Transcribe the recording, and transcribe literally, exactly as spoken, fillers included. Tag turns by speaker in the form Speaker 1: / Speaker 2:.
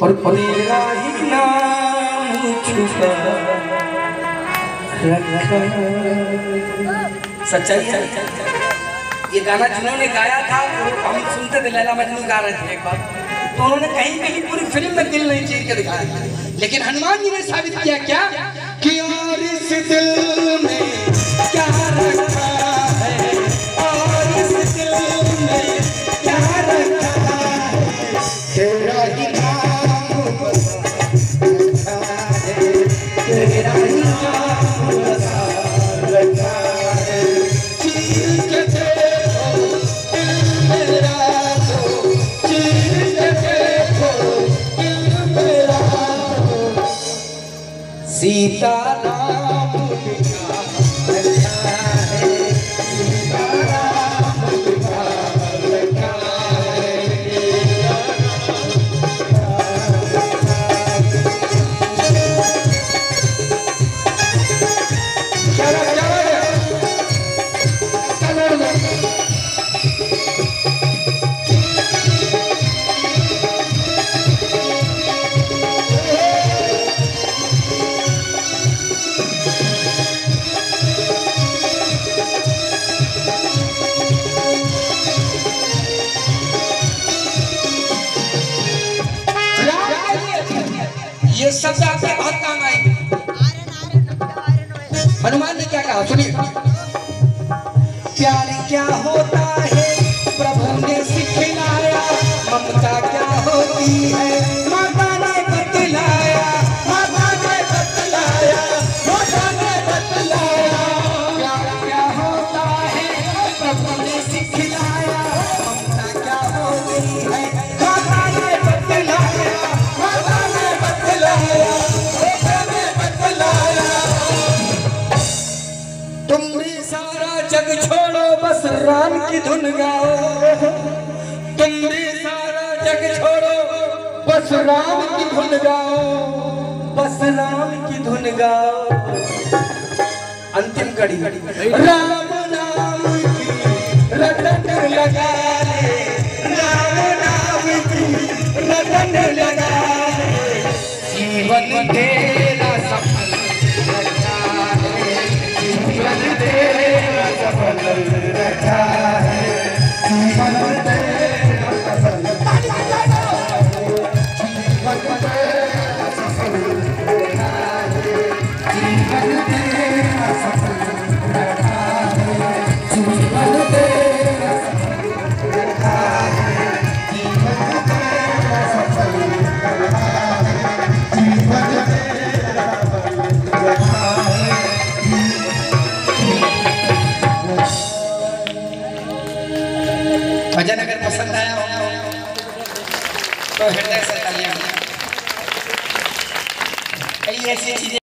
Speaker 1: और तेरा ही नाम छुपा रखा। सच्चाई है। ये गाना जिन्होंने गाया था हम सुनते थे, लैला मजनू गा रहे थे एक बार, तो उन्होंने कहीं कहीं पूरी फिल्म में दिल नहीं चीर के दिखाया, लेकिन हनुमान जी ने साबित किया क्या कि और इस दिल में क्या रखा है, और इस दिल में क्या रखा है, तेरा ही नाम रखा है, तेरा ही नाम रखा है। चीर के देखो दिल मेरा, तो चीर के देखो दिल मेरा, सीता राम लिखा है, सीता राम लिखा है। क्या क्या ये सब आपके बहुत काम आएंगे। हनुमान ने क्या कहा सुनिए, प्यार क्या होता है प्रभु ने सिखलाया, ममता क्या होती है माता ने बतलाया, माता ने बतलाया, माता ने बतलाया। प्यार क्या होता है प्रभु ने सिखलाया, ममता क्या होती है माता ने बतलाया, माता ने बतलाया, माता ने बतलाया। तुम भी सारा जग छोड़ो बस राम की धुन गाओ, तुम भी सारा जग छोड़ो बस राम की धुन गाओ, बस राम की धुन गाओ। अंतिम कड़ी राम नाम की रटन लगा ले, राम नाम की रटन लगा ले, जीवन तेरा सफल रखा है, जीवन तेरा सफल रखा है, जीवन तेरा सफल रखा है, जीवन तेरा सफल रखा है, जीवन तेरा सफल रखा है, जीवन तेरा सफल रखा है, जीवन तेरा सफल रखा है, जीवन तेरा सफल रखा है। भजन अगर पसंद आया हो तो हृदय से तालियां। कई ऐसी चीजें